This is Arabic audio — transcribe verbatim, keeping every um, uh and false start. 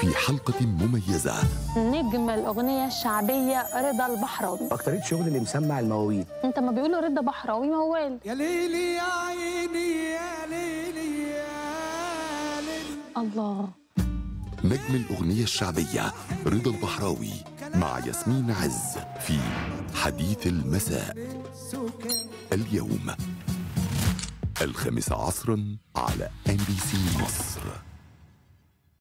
في حلقة مميزة. نجم الأغنية الشعبية رضا البحراوي. أكترية شغل اللي مسمع المواويل. أنت ما بيقولوا رضا بحراوي موال. يا ليلي يا عيني يا ليلي يا ليلي. الله. نجم الأغنية الشعبية رضا البحراوي مع ياسمين عز في حديث المساء اليوم الخامسة عصرا على إم بي سي مصر.